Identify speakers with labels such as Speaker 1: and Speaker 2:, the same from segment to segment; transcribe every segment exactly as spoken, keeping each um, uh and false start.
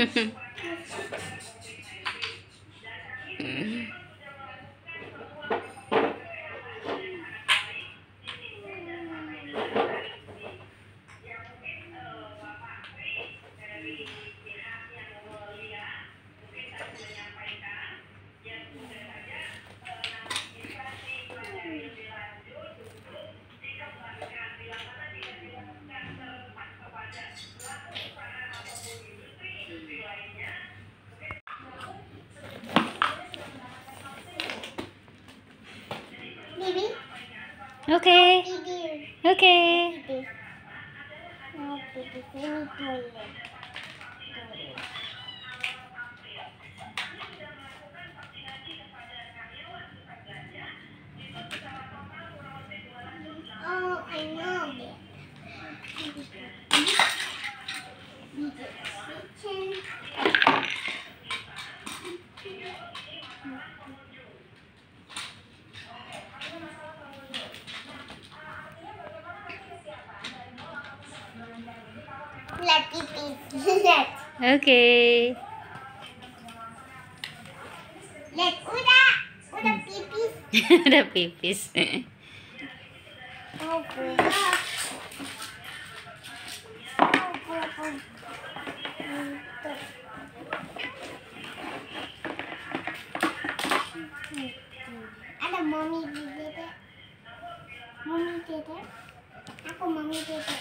Speaker 1: Oke. Oke.
Speaker 2: Oh, I know. Let pipis. Let.
Speaker 1: Oke.
Speaker 2: Let. Udah. Udah pipis.
Speaker 1: Udah pipis.
Speaker 2: Oh, udah. Ada mami di dede. Mami dede. Aku mami dede.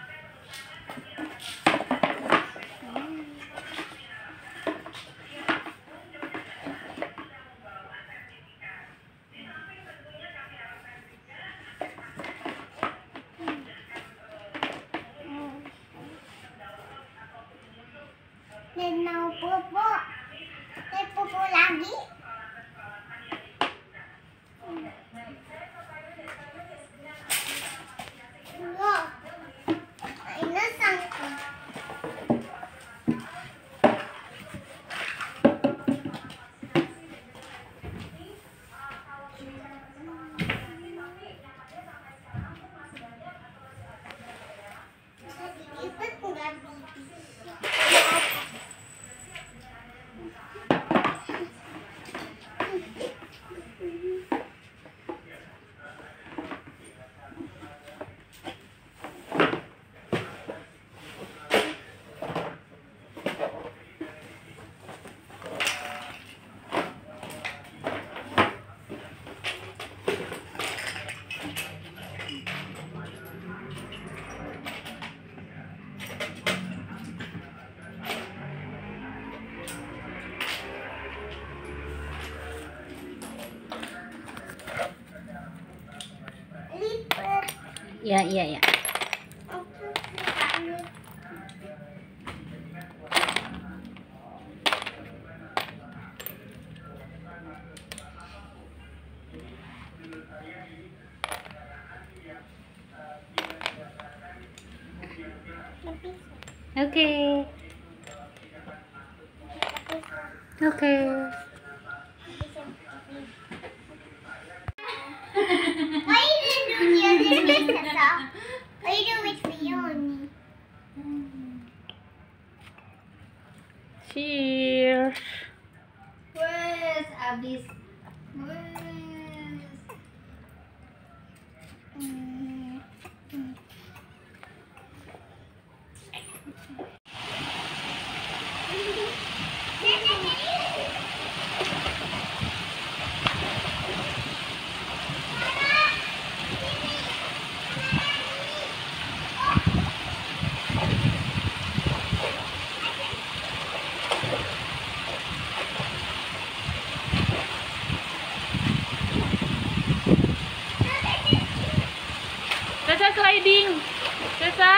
Speaker 2: Dan mau popo. Dan popo lagi. Loh. Ini sangkut. Ikut enggak pipis.
Speaker 1: Ya, iya, ya. Oke. Oke.
Speaker 2: Why you didn't do the other Lisa? Why you do it for Yoni?
Speaker 1: Cheers.
Speaker 3: Wes, abis. Wes.
Speaker 1: Tessa sliding. Tessa.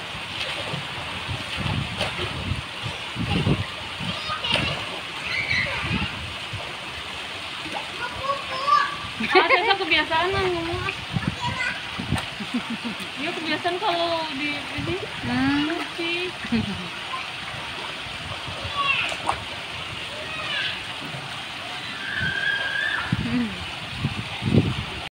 Speaker 1: Ah, Tessa kebiasaan ngomong. Dia kebiasaan kalau di ini. Hmm.